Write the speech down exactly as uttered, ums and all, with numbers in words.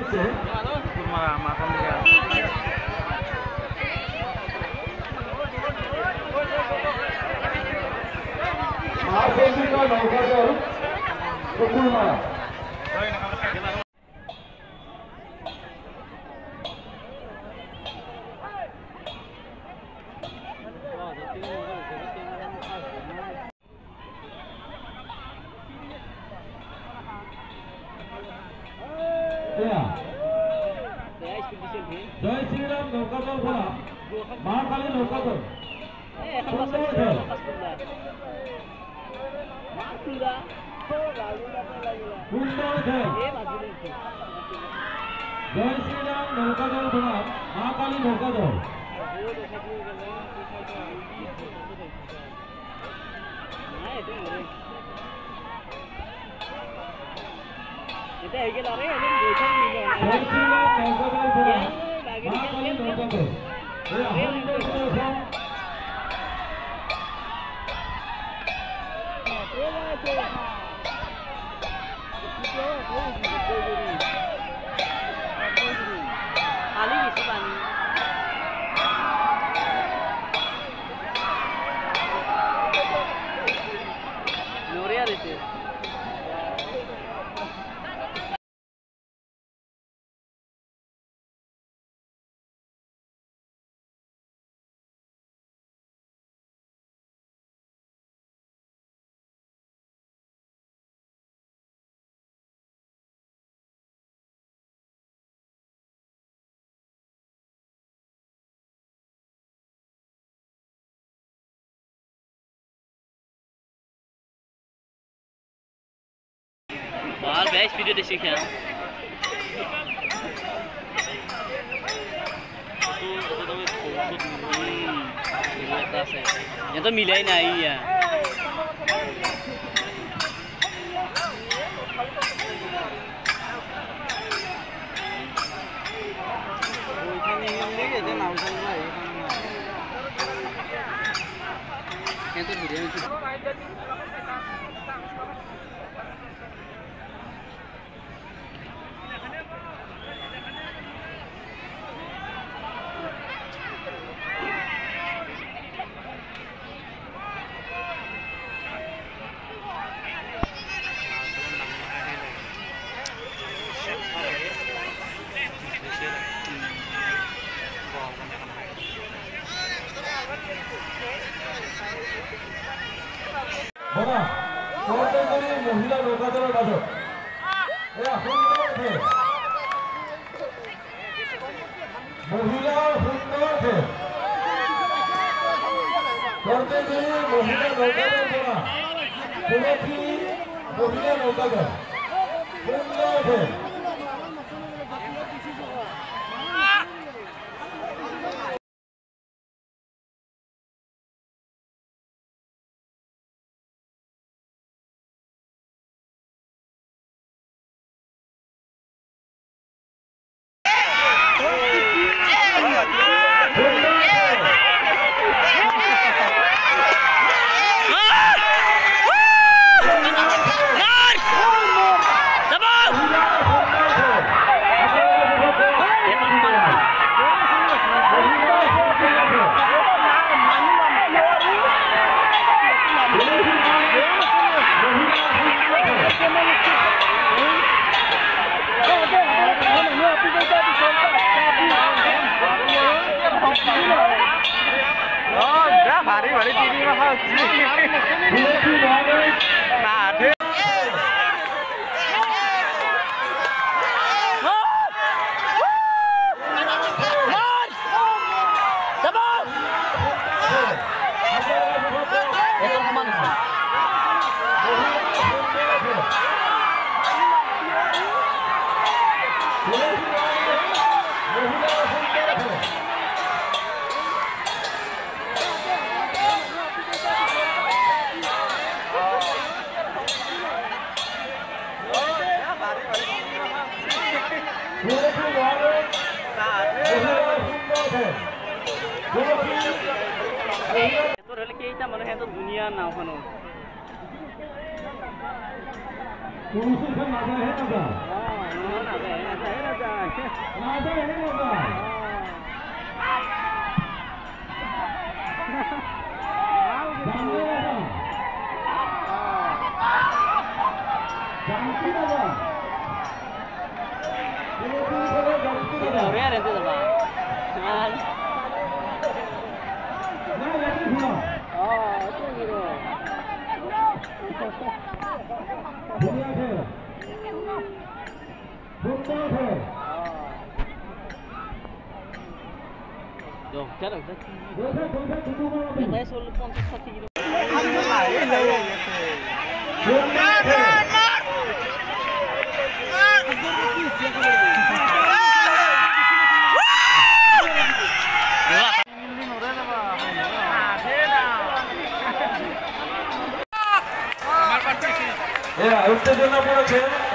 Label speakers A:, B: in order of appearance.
A: দিচ্ছে নৌকাদল পুকুরমারা জয় শ্রীরাম নৌকাদল বলা মা কালী নৌকাদল জয় শ্রীরাম নৌকাদল বলা মা কালী নৌকাদল
B: এটা হয়ে গেল আরে আমি বইছাই নিলাম
A: জয় শ্রীরাম নৌকাদল বলা মা কালী নৌকাদল এই আনন্দ উৎসব
B: खाली किसी पानी नोरिया देते बाहर बैच वीडियो दे सीखे हैं तो तो तो ये तो मिला ही नहीं है ये तो मिला नहीं
A: বলা চৌদ্দজনী মহিলা নৌকাদলের বাজক এরা সুন্দর খেল মহিলা সুন্দর খেল চৌদ্দজনী মহিলা নৌকাদল বলা সুরক্ষী মহিলা নৌকাদল সুন্দর খেল
B: भारी भारी टीवी में दुनिया नाव खनो
A: पुरुषों से नाजा है नाजा
B: हां नाजा है नाजा है नाजा
A: রাজা এনে বাবা জানলে বাবা জানকি বাবা এরকম করে জানকি বাবা
B: Ore ada itu Pak. Cuman
A: না লাগি ঘুমা
B: oh, itu gitu.
A: দুনিয়া খেল ফুটবল খেল
B: Dong, jarang dah.
A: কোথায় কোথায় দুটো বড়
B: Katanya selalu ponsel satu gitu.
A: Football খেল এরা উত্তেজনা পড়েছে